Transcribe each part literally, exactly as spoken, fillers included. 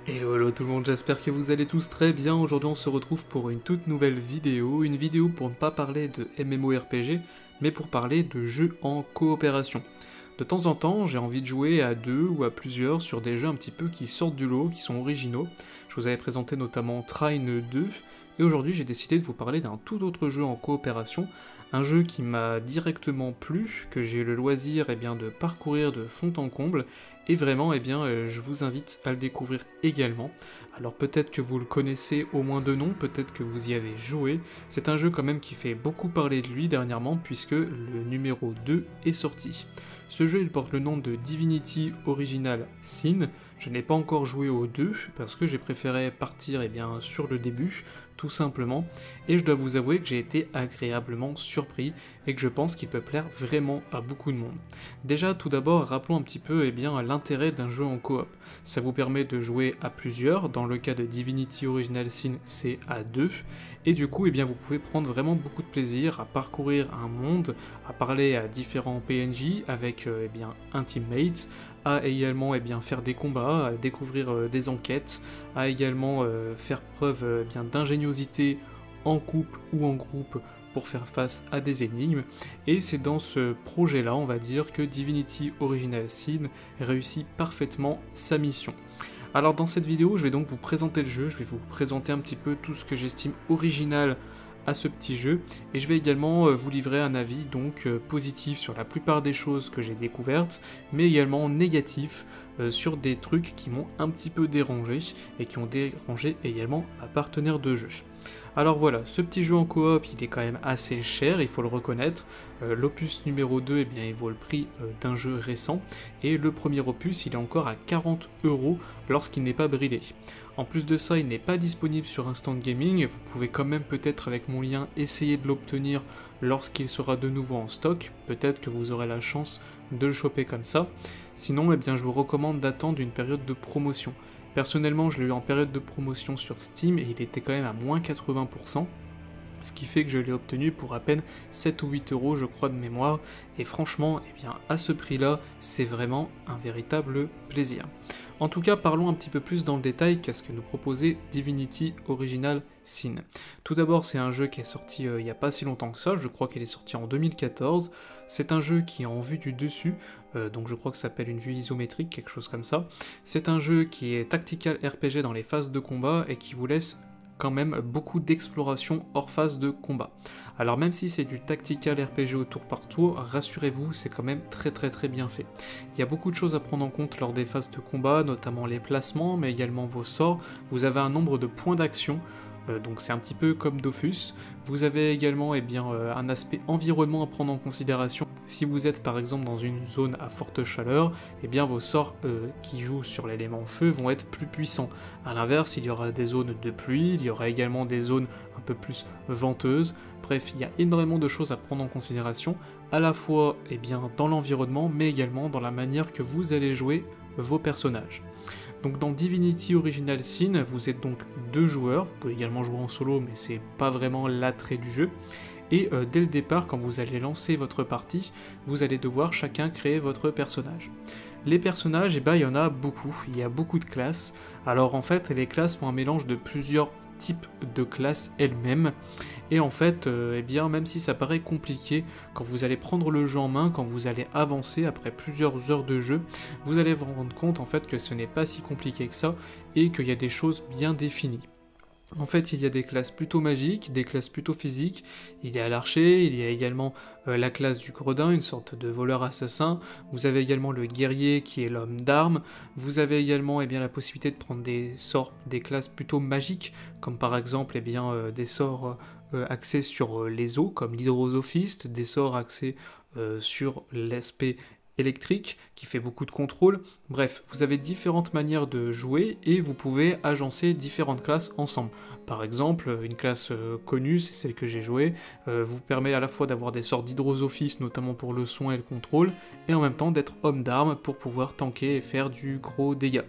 Hello, hello tout le monde, j'espère que vous allez tous très bien. Aujourd'hui on se retrouve pour une toute nouvelle vidéo, une vidéo pour ne pas parler de MMORPG, mais pour parler de jeux en coopération. De temps en temps, j'ai envie de jouer à deux ou à plusieurs sur des jeux un petit peu qui sortent du lot, qui sont originaux. Je vous avais présenté notamment Trine deux, et aujourd'hui j'ai décidé de vous parler d'un tout autre jeu en coopération, un jeu qui m'a directement plu, que j'ai eu le loisir eh bien, de parcourir de fond en comble, et vraiment eh bien, euh, je vous invite à le découvrir également. Alors peut-être que vous le connaissez au moins de nom, peut-être que vous y avez joué, c'est un jeu quand même qui fait beaucoup parler de lui dernièrement puisque le numéro deux est sorti. Ce jeu il porte le nom de Divinity Original Sin. Je n'ai pas encore joué au deux parce que j'ai préféré partir eh bien, sur le début, tout simplement, et je dois vous avouer que j'ai été agréablement surpris et que je pense qu'il peut plaire vraiment à beaucoup de monde. Déjà tout d'abord rappelons un petit peu eh bien, l'intérêt d'un jeu en coop. Ça vous permet de jouer à plusieurs, dans le cas de Divinity Original Sin c'est à deux, et du coup eh bien, vous pouvez prendre vraiment beaucoup de plaisir à parcourir un monde, à parler à différents P N J avec euh, eh bien, un teammate, à également eh bien, faire des combats, à découvrir euh, des enquêtes, à également euh, faire preuve euh, eh bien, d'ingéniosité en couple ou en groupe pour faire face à des énigmes, et c'est dans ce projet là on va dire que Divinity Original Sin réussit parfaitement sa mission. Alors dans cette vidéo je vais donc vous présenter le jeu, je vais vous présenter un petit peu tout ce que j'estime original à ce petit jeu, et je vais également vous livrer un avis donc positif sur la plupart des choses que j'ai découvertes, mais également négatif euh, sur des trucs qui m'ont un petit peu dérangé, et qui ont dérangé également ma partenaire de jeu. Alors voilà, ce petit jeu en coop, il est quand même assez cher, il faut le reconnaître. Euh, L'opus numéro deux, eh bien, il vaut le prix euh, d'un jeu récent, et le premier opus, il est encore à quarante euros lorsqu'il n'est pas bridé. En plus de ça, il n'est pas disponible sur Instant Gaming, vous pouvez quand même peut-être avec mon lien essayer de l'obtenir lorsqu'il sera de nouveau en stock, peut-être que vous aurez la chance de le choper comme ça. Sinon, eh bien, je vous recommande d'attendre une période de promotion. Personnellement, je l'ai eu en période de promotion sur Steam et il était quand même à moins quatre-vingts pour cent. Ce qui fait que je l'ai obtenu pour à peine sept ou huit euros je crois de mémoire, et franchement, eh bien, à ce prix-là, c'est vraiment un véritable plaisir. En tout cas, parlons un petit peu plus dans le détail qu'est-ce que nous proposait Divinity Original Sin. Tout d'abord, c'est un jeu qui est sorti euh, il n'y a pas si longtemps que ça, je crois qu'il est sorti en deux mille quatorze, c'est un jeu qui est en vue du dessus, euh, donc je crois que ça s'appelle une vue isométrique, quelque chose comme ça. C'est un jeu qui est tactical R P G dans les phases de combat et qui vous laisse quand même beaucoup d'exploration hors phase de combat. Alors même si c'est du tactical R P G au tour par tour, rassurez-vous, c'est quand même très très très bien fait. Il y a beaucoup de choses à prendre en compte lors des phases de combat, notamment les placements, mais également vos sorts. Vous avez un nombre de points d'action, euh, donc c'est un petit peu comme Dofus. Vous avez également eh bien, euh, un aspect environnement à prendre en considération. Si vous êtes par exemple dans une zone à forte chaleur, eh bien vos sorts euh, qui jouent sur l'élément feu vont être plus puissants. A l'inverse, il y aura des zones de pluie, il y aura également des zones un peu plus venteuses. Bref, il y a énormément de choses à prendre en considération, à la fois eh bien, dans l'environnement, mais également dans la manière que vous allez jouer vos personnages. Donc dans Divinity Original Sin, vous êtes donc deux joueurs, vous pouvez également jouer en solo, mais c'est pas vraiment l'attrait du jeu. Et euh, dès le départ, quand vous allez lancer votre partie, vous allez devoir chacun créer votre personnage. Les personnages, eh ben, il y en a beaucoup, il y a beaucoup de classes. Alors en fait, les classes font un mélange de plusieurs types de classes elles-mêmes. Et en fait, euh, eh bien, même si ça paraît compliqué, quand vous allez prendre le jeu en main, quand vous allez avancer après plusieurs heures de jeu, vous allez vous rendre compte en fait que ce n'est pas si compliqué que ça, et qu'il y a des choses bien définies. En fait, il y a des classes plutôt magiques, des classes plutôt physiques, il y a l'archer, il y a également euh, la classe du gredin, une sorte de voleur-assassin, vous avez également le guerrier qui est l'homme d'armes, vous avez également eh bien, la possibilité de prendre des sorts, des classes plutôt magiques, comme par exemple eh bien, euh, des sorts euh, axés sur euh, les eaux, comme l'hydrosophiste, des sorts axés euh, sur l'aspect électrique qui fait beaucoup de contrôle. Bref, vous avez différentes manières de jouer et vous pouvez agencer différentes classes ensemble. Par exemple, une classe euh, connue, c'est celle que j'ai jouée, euh, vous permet à la fois d'avoir des sorts d'hydrosophiste, notamment pour le soin et le contrôle, et en même temps d'être homme d'armes pour pouvoir tanker et faire du gros dégât.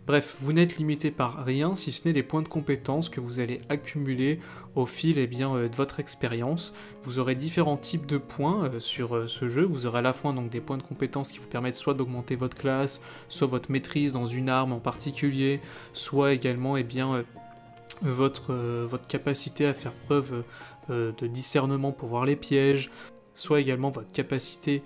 Bref, vous n'êtes limité par rien si ce n'est les points de compétences que vous allez accumuler au fil eh bien, euh, de votre expérience. Vous aurez différents types de points euh, sur euh, ce jeu. Vous aurez à la fois donc, des points de compétences qui vous permettent soit d'augmenter votre classe, soit votre maîtrise dans une arme en particulier, soit également eh bien, euh, votre, euh, votre capacité à faire preuve euh, de discernement pour voir les pièges, soit également votre capacité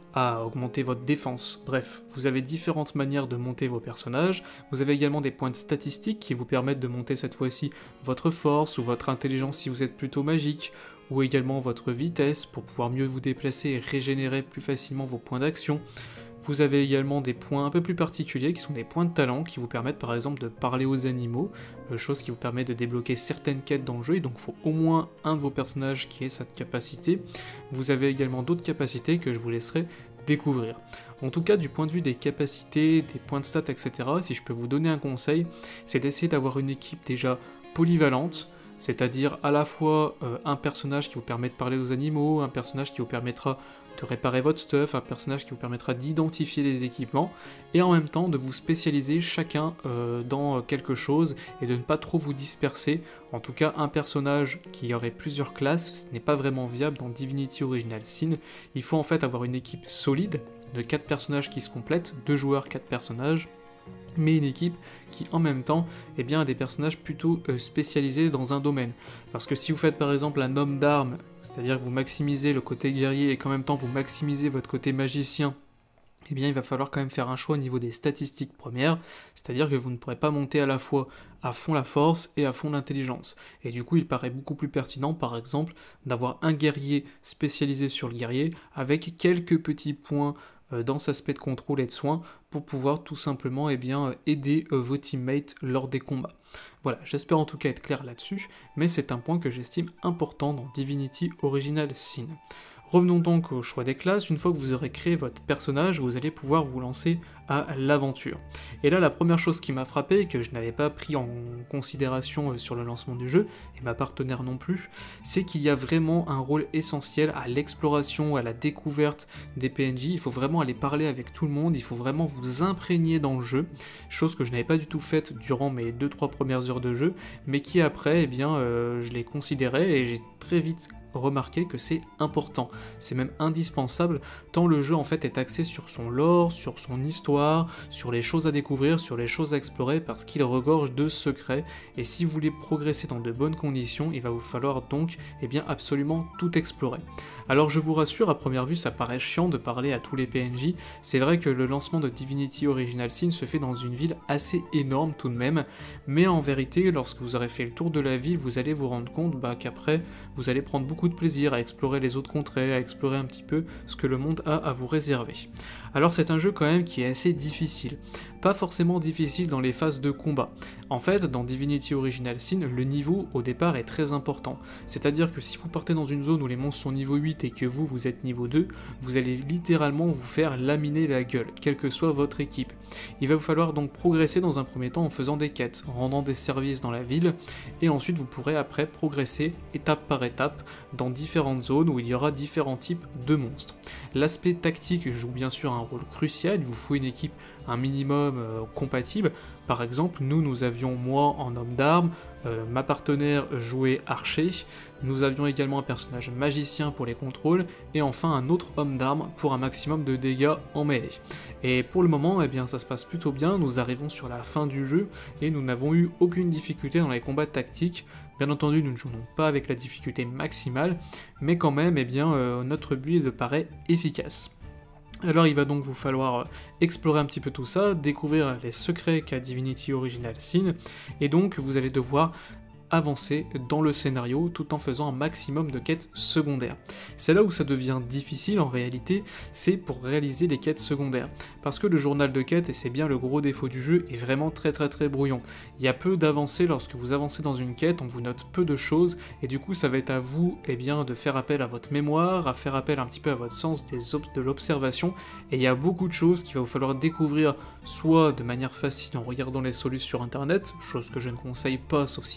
à augmenter votre défense. Bref, vous avez différentes manières de monter vos personnages. Vous avez également des points de statistiques qui vous permettent de monter cette fois-ci votre force ou votre intelligence si vous êtes plutôt magique, ou également votre vitesse pour pouvoir mieux vous déplacer et régénérer plus facilement vos points d'action. Vous avez également des points un peu plus particuliers qui sont des points de talent qui vous permettent par exemple de parler aux animaux, euh, chose qui vous permet de débloquer certaines quêtes dans le jeu, et donc il faut au moins un de vos personnages qui ait cette capacité. Vous avez également d'autres capacités que je vous laisserai découvrir. En tout cas, du point de vue des capacités, des points de stats, et cetera, si je peux vous donner un conseil, c'est d'essayer d'avoir une équipe déjà polyvalente, c'est-à-dire à la fois euh, un personnage qui vous permet de parler aux animaux, un personnage qui vous permettra de réparer votre stuff, un personnage qui vous permettra d'identifier les équipements, et en même temps de vous spécialiser chacun euh, dans quelque chose et de ne pas trop vous disperser. En tout cas, un personnage qui aurait plusieurs classes, ce n'est pas vraiment viable dans Divinity Original Sin. Il faut en fait avoir une équipe solide, de quatre personnages qui se complètent, deux joueurs, quatre personnages, mais une équipe qui en même temps eh bien, a des personnages plutôt euh, spécialisés dans un domaine. Parce que si vous faites par exemple un homme d'armes, c'est-à-dire que vous maximisez le côté guerrier et qu'en même temps vous maximisez votre côté magicien, eh bien il va falloir quand même faire un choix au niveau des statistiques premières, c'est-à-dire que vous ne pourrez pas monter à la fois à fond la force et à fond l'intelligence. Et du coup il paraît beaucoup plus pertinent par exemple d'avoir un guerrier spécialisé sur le guerrier avec quelques petits points dans cet aspect de contrôle et de soins pour pouvoir tout simplement eh bien, aider euh, vos teammates lors des combats. Voilà, j'espère en tout cas être clair là-dessus, mais c'est un point que j'estime important dans Divinity Original Sin. Revenons donc au choix des classes. Une fois que vous aurez créé votre personnage, vous allez pouvoir vous lancer à l'aventure. Et là, la première chose qui m'a frappé, et que je n'avais pas pris en considération sur le lancement du jeu, et ma partenaire non plus, c'est qu'il y a vraiment un rôle essentiel à l'exploration, à la découverte des P N J. Il faut vraiment aller parler avec tout le monde, il faut vraiment vous imprégner dans le jeu, chose que je n'avais pas du tout faite durant mes deux trois premières heures de jeu, mais qui après, eh bien, euh, je l'ai considéré et j'ai très vite remarquez que c'est important, c'est même indispensable, tant le jeu en fait est axé sur son lore, sur son histoire, sur les choses à découvrir, sur les choses à explorer, parce qu'il regorge de secrets, et si vous voulez progresser dans de bonnes conditions, il va vous falloir donc eh bien, absolument tout explorer. Alors je vous rassure, à première vue ça paraît chiant de parler à tous les P N J, c'est vrai que le lancement de Divinity Original Sin se fait dans une ville assez énorme tout de même, mais en vérité, lorsque vous aurez fait le tour de la ville, vous allez vous rendre compte bah, qu'après, vous allez prendre beaucoup de plaisir à explorer les autres contrées, à explorer un petit peu ce que le monde a à vous réserver. Alors c'est un jeu quand même qui est assez difficile, pas forcément difficile dans les phases de combat. En fait, dans Divinity Original Sin, le niveau au départ est très important, c'est-à-dire que si vous partez dans une zone où les monstres sont niveau huit et que vous, vous êtes niveau deux, vous allez littéralement vous faire laminer la gueule, quelle que soit votre équipe. Il va vous falloir donc progresser dans un premier temps en faisant des quêtes, en rendant des services dans la ville, et ensuite vous pourrez après progresser étape par étape dans différentes zones où il y aura différents types de monstres. L'aspect tactique joue bien sûr un rôle crucial, il vous faut une équipe un minimum euh, compatible. Par exemple, nous, nous avions moi en homme d'armes, euh, ma partenaire jouait archer, nous avions également un personnage magicien pour les contrôles, et enfin un autre homme d'armes pour un maximum de dégâts en mêlée. Et pour le moment, eh bien, ça se passe plutôt bien, nous arrivons sur la fin du jeu, et nous n'avons eu aucune difficulté dans les combats tactiques. Bien entendu, nous ne jouons pas avec la difficulté maximale, mais quand même, eh bien, euh, notre build paraît efficace. Alors il va donc vous falloir explorer un petit peu tout ça, découvrir les secrets qu'a Divinity Original Sin, et donc vous allez devoir avancer dans le scénario tout en faisant un maximum de quêtes secondaires. C'est là où ça devient difficile en réalité, c'est pour réaliser les quêtes secondaires. Parce que le journal de quêtes, et c'est bien le gros défaut du jeu, est vraiment très très très brouillon. Il y a peu d'avancées lorsque vous avancez dans une quête, on vous note peu de choses, et du coup ça va être à vous eh bien, de faire appel à votre mémoire, à faire appel un petit peu à votre sens des de l'observation, et il y a beaucoup de choses qu'il va vous falloir découvrir, soit de manière facile en regardant les solutions sur internet, chose que je ne conseille pas sauf si vraiment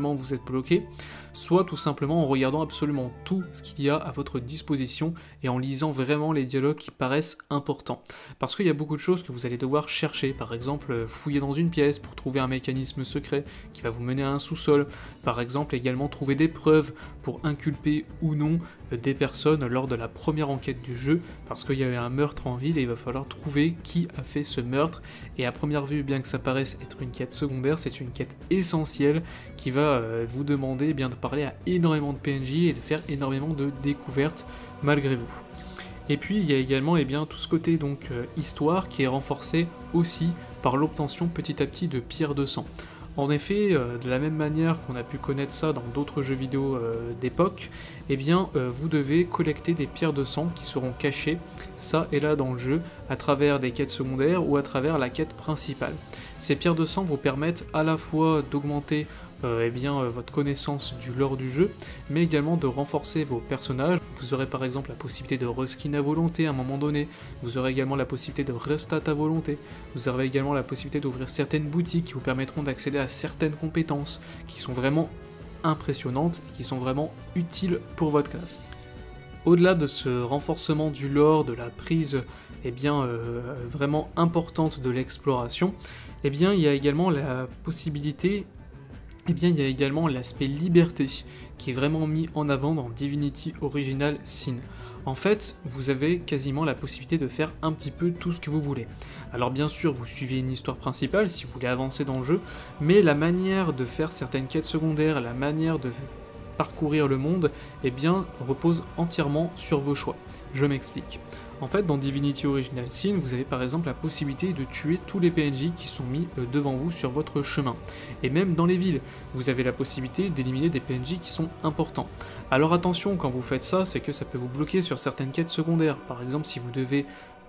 vraiment vous êtes bloqué, soit tout simplement en regardant absolument tout ce qu'il y a à votre disposition et en lisant vraiment les dialogues qui paraissent importants. Parce qu'il y a beaucoup de choses que vous allez devoir chercher, par exemple fouiller dans une pièce pour trouver un mécanisme secret qui va vous mener à un sous-sol, par exemple également trouver des preuves pour inculper ou non des personnes lors de la première enquête du jeu, parce qu'il y a eu un meurtre en ville et il va falloir trouver qui a fait ce meurtre, et à première vue, bien que ça paraisse être une quête secondaire, c'est une quête essentielle qui va euh, vous demander eh bien, de parler à énormément de P N J et de faire énormément de découvertes malgré vous. Et puis il y a également eh bien, tout ce côté donc euh, histoire qui est renforcé aussi par l'obtention petit à petit de pierres de sang. En effet, euh, de la même manière qu'on a pu connaître ça dans d'autres jeux vidéo euh, d'époque, eh bien euh, vous devez collecter des pierres de sang qui seront cachées ça et là dans le jeu à travers des quêtes secondaires ou à travers la quête principale. Ces pierres de sang vous permettent à la fois d'augmenter Euh, eh bien, euh, votre connaissance du lore du jeu, mais également de renforcer vos personnages. Vous aurez par exemple la possibilité de reskin à volonté à un moment donné, vous aurez également la possibilité de restat à volonté, vous aurez également la possibilité d'ouvrir certaines boutiques qui vous permettront d'accéder à certaines compétences qui sont vraiment impressionnantes et qui sont vraiment utiles pour votre classe. Au-delà de ce renforcement du lore, de la prise eh bien, euh, vraiment importante de l'exploration, eh bien, il y a également la possibilité Eh bien, il y a également l'aspect liberté qui est vraiment mis en avant dans Divinity Original Sin. En fait, vous avez quasiment la possibilité de faire un petit peu tout ce que vous voulez. Alors bien sûr, vous suivez une histoire principale si vous voulez avancer dans le jeu, mais la manière de faire certaines quêtes secondaires, la manière de parcourir le monde, eh bien, repose entièrement sur vos choix. Je m'explique. En fait, dans Divinity Original Sin, vous avez par exemple la possibilité de tuer tous les P N J qui sont mis devant vous sur votre chemin. Et même dans les villes, vous avez la possibilité d'éliminer des P N J qui sont importants. Alors attention, quand vous faites ça, c'est que ça peut vous bloquer sur certaines quêtes secondaires. Par exemple, si vous devez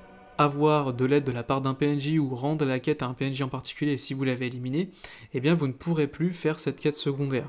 avoir de l'aide de la part d'un P N J ou rendre la quête à un P N J en particulier, et si vous l'avez éliminé, eh bien vous ne pourrez plus faire cette quête secondaire.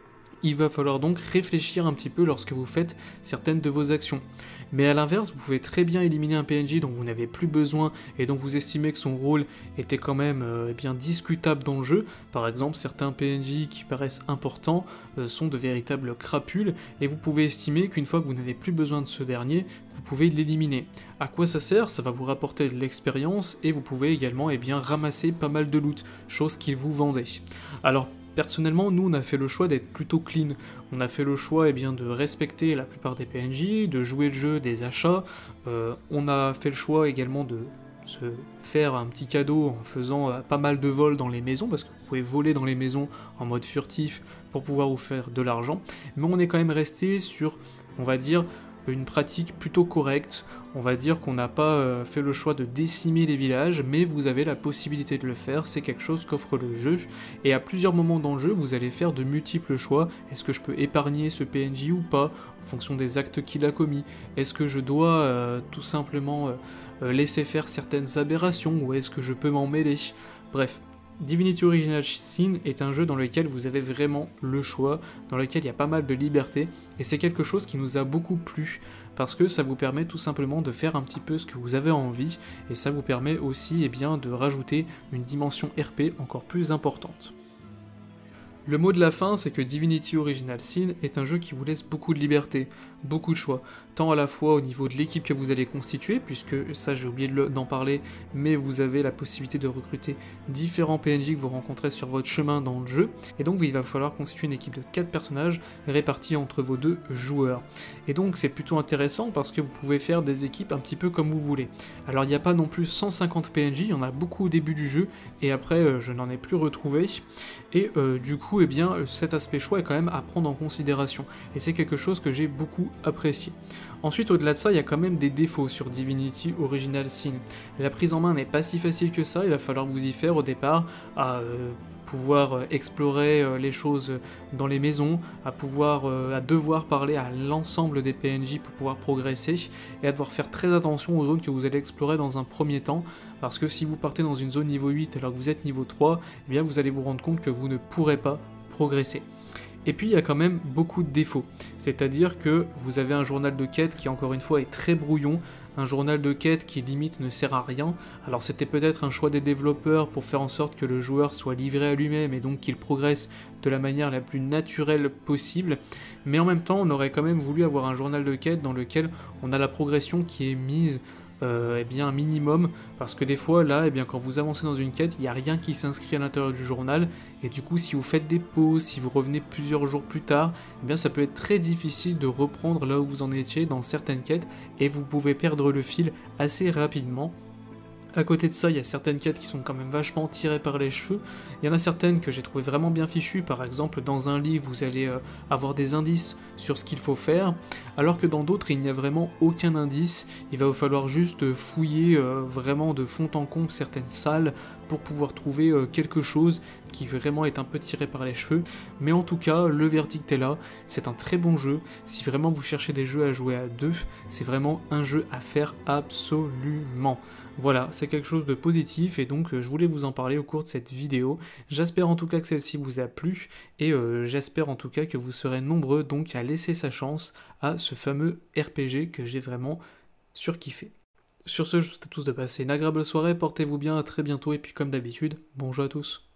Il va falloir donc réfléchir un petit peu lorsque vous faites certaines de vos actions. Mais à l'inverse, vous pouvez très bien éliminer un P N J dont vous n'avez plus besoin et dont vous estimez que son rôle était quand même euh, eh bien discutable dans le jeu. Par exemple, certains P N J qui paraissent importants euh, sont de véritables crapules et vous pouvez estimer qu'une fois que vous n'avez plus besoin de ce dernier, vous pouvez l'éliminer. À quoi ça sert? Ça va vous rapporter de l'expérience et vous pouvez également eh bien, ramasser pas mal de loot, chose qu'il vous vendait. Alors, personnellement, nous on a fait le choix d'être plutôt clean. On a fait le choix eh bien, de respecter la plupart des P N J, de jouer le jeu des achats. Euh, on a fait le choix également de se faire un petit cadeau en faisant euh, pas mal de vols dans les maisons, parce que vous pouvez voler dans les maisons en mode furtif pour pouvoir vous faire de l'argent. Mais on est quand même resté sur, on va dire, une pratique plutôt correcte. On va dire qu'on n'a pas euh, fait le choix de décimer les villages, mais vous avez la possibilité de le faire, c'est quelque chose qu'offre le jeu, et à plusieurs moments dans le jeu, vous allez faire de multiples choix. Est-ce que je peux épargner ce P N J ou pas, en fonction des actes qu'il a commis? Est-ce que je dois euh, tout simplement euh, euh, laisser faire certaines aberrations, ou est-ce que je peux m'en mêler? Bref. Divinity Original Sin est un jeu dans lequel vous avez vraiment le choix, dans lequel il y a pas mal de liberté, et c'est quelque chose qui nous a beaucoup plu, parce que ça vous permet tout simplement de faire un petit peu ce que vous avez envie, et ça vous permet aussi eh bien, de rajouter une dimension R P encore plus importante. Le mot de la fin, c'est que Divinity Original Sin est un jeu qui vous laisse beaucoup de liberté, beaucoup de choix, tant à la fois au niveau de l'équipe que vous allez constituer, puisque ça j'ai oublié d'en parler, mais vous avez la possibilité de recruter différents P N J que vous rencontrez sur votre chemin dans le jeu, et donc il va falloir constituer une équipe de quatre personnages répartis entre vos deux joueurs. Et donc c'est plutôt intéressant parce que vous pouvez faire des équipes un petit peu comme vous voulez. Alors il n'y a pas non plus cent cinquante P N J, il y en a beaucoup au début du jeu, et après euh, je n'en ai plus retrouvé, et euh, du coup eh bien, cet aspect choix est quand même à prendre en considération, et c'est quelque chose que j'ai beaucoup apprécié. Ensuite, au-delà de ça, il y a quand même des défauts sur Divinity Original Sin. La prise en main n'est pas si facile que ça, il va falloir vous y faire au départ, à euh, pouvoir explorer euh, les choses dans les maisons, à pouvoir, euh, à devoir parler à l'ensemble des P N J pour pouvoir progresser, et à devoir faire très attention aux zones que vous allez explorer dans un premier temps, parce que si vous partez dans une zone niveau huit alors que vous êtes niveau trois, eh bien vous allez vous rendre compte que vous ne pourrez pas progresser. Et puis il y a quand même beaucoup de défauts, c'est-à-dire que vous avez un journal de quête qui encore une fois est très brouillon, un journal de quête qui limite ne sert à rien. Alors c'était peut-être un choix des développeurs pour faire en sorte que le joueur soit livré à lui-même et donc qu'il progresse de la manière la plus naturelle possible, mais en même temps on aurait quand même voulu avoir un journal de quête dans lequel on a la progression qui est mise Euh, eh bien un minimum, parce que des fois là eh bien, quand vous avancez dans une quête il n'y a rien qui s'inscrit à l'intérieur du journal, et du coup si vous faites des pauses, si vous revenez plusieurs jours plus tard, eh bien ça peut être très difficile de reprendre là où vous en étiez dans certaines quêtes, et vous pouvez perdre le fil assez rapidement. À côté de ça, il y a certaines quêtes qui sont quand même vachement tirées par les cheveux. Il y en a certaines que j'ai trouvé vraiment bien fichues. Par exemple, dans un livre, vous allez euh, avoir des indices sur ce qu'il faut faire, alors que dans d'autres, il n'y a vraiment aucun indice. Il va vous falloir juste fouiller euh, vraiment de fond en comble certaines salles pour pouvoir trouver euh, quelque chose qui vraiment est un peu tiré par les cheveux. Mais en tout cas, le verdict est là. C'est un très bon jeu. Si vraiment vous cherchez des jeux à jouer à deux, c'est vraiment un jeu à faire absolument. Voilà, c'est quelque chose de positif et donc euh, je voulais vous en parler au cours de cette vidéo. J'espère en tout cas que celle-ci vous a plu et euh, j'espère en tout cas que vous serez nombreux donc à laisser sa chance à ce fameux R P G que j'ai vraiment surkiffé. Sur ce, je vous souhaite à tous de passer une agréable soirée, portez-vous bien, à très bientôt et puis comme d'habitude, bon jeu à tous.